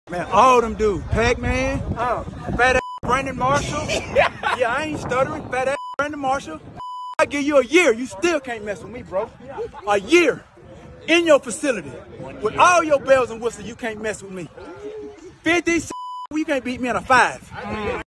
Man, all them dudes. Pac-Man, fat ass Brandon Marshall. Yeah, I ain't stuttering. Fat ass Brandon Marshall. I give you a year. You still can't mess with me, bro. A year in your facility with all your bells and whistles. You can't mess with me. 50, you can't beat me in a 5.